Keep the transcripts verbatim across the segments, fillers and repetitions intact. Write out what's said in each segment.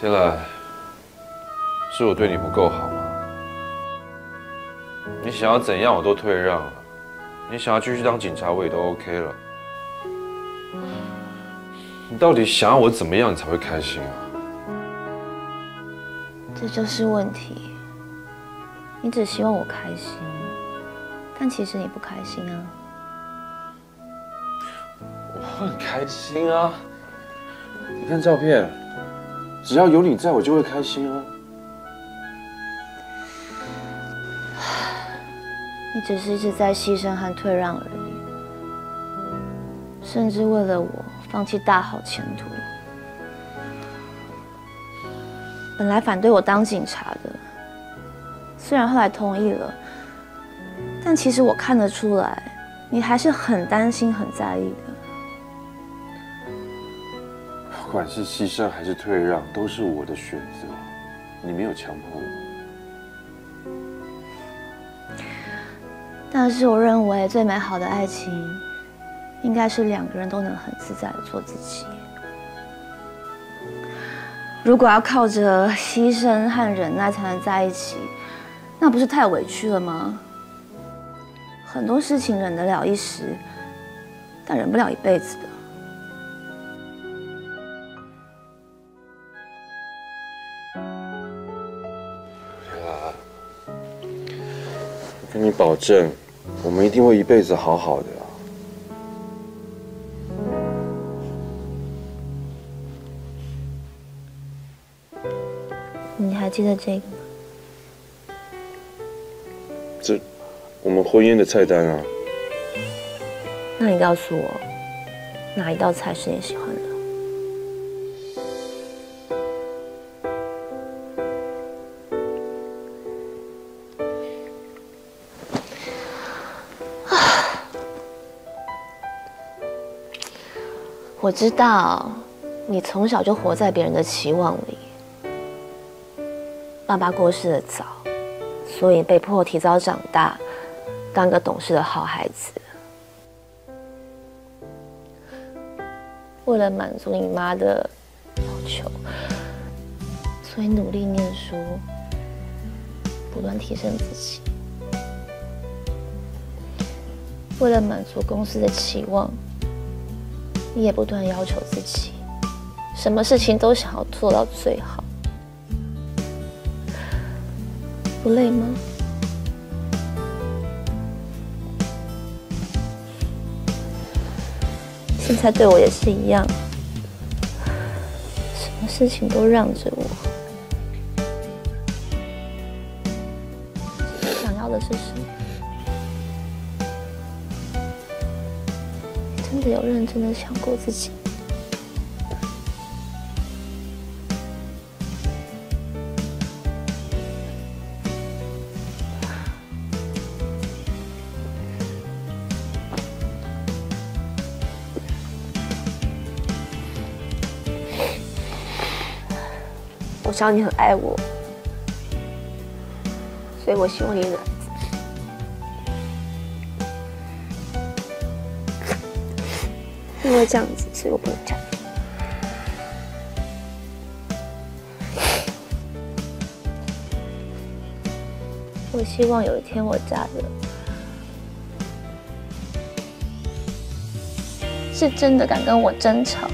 天来，是我对你不够好吗？你想要怎样我都退让了，你想要继续当警察我也都 OK 了。你到底想要我怎么样你才会开心啊？ 这就是问题。你只希望我开心，但其实你不开心啊。 我很开心啊！你看照片，只要有你在我就会开心啊。 你只是一直在牺牲和退让而已，甚至为了我放弃大好前途。本来反对我当警察的，虽然后来同意了，但其实我看得出来，你还是很担心、很在意的。 不管是牺牲还是退让，都是我的选择，你没有强迫我。 但是我认为最美好的爱情，应该是两个人都能很自在的做自己。如果要靠着牺牲和忍耐才能在一起，那不是太委屈了吗？很多事情忍得了一时，但忍不了一辈子的。 我跟你保证，我们一定会一辈子好好的啊！ 你还记得这个吗？ 这，我们婚宴的菜单啊。 那你告诉我，哪一道菜是你喜欢的？我知道，你从小就活在别人的期望里。爸爸过世的早，所以被迫提早长大，当个懂事的好孩子。为了满足你妈的要求，所以努力念书，不断提升自己。为了满足公司的期望，你也不断要求自己，什么事情都想要做到最好，不累吗？现在对我也是一样，什么事情都让着我。你想要的是什么？真的有认真的想过自己？我知道你很爱我，所以我希望你能。因为这样子，所以我不能嫁。我希望有一天我嫁的是真的敢跟我争吵，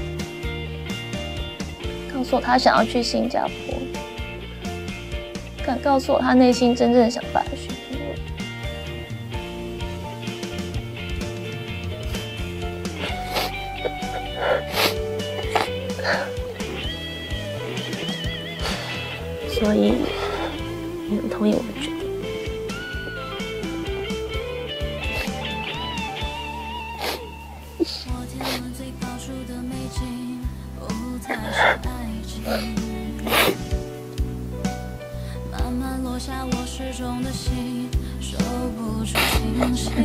告诉我他想要去新加坡，敢告诉我他内心真正想法的选择。所以，你们同意我的决定？ 慢慢落下我失重的心，收不出清醒。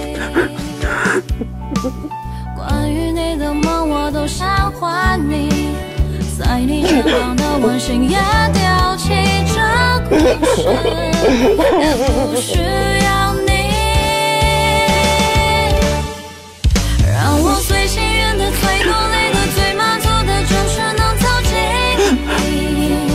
关于你的梦，我都想还你。在你肩膀的温馨也丢弃，这故事也不需要你。让我最幸运的、最努力的、最满足的，就是能走进你。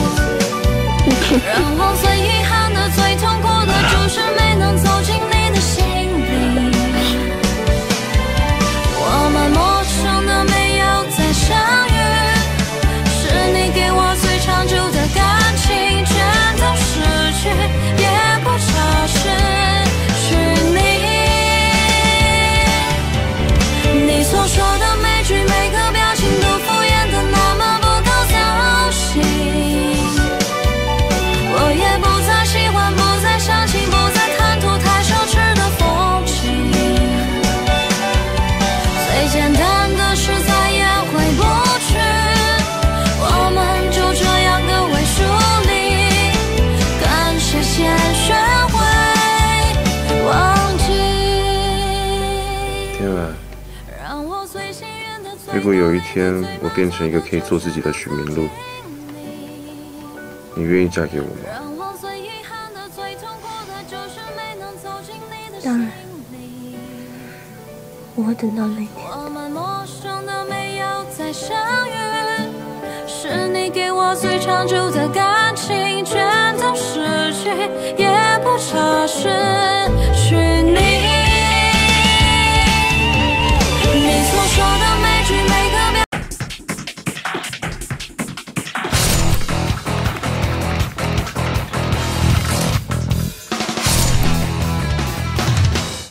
天啊，如果有一天我变成一个可以做自己的许明路，你愿意嫁给我吗？ 当然，我会等到那一天。 是你给我最长久的感情，全都失去，也不差事。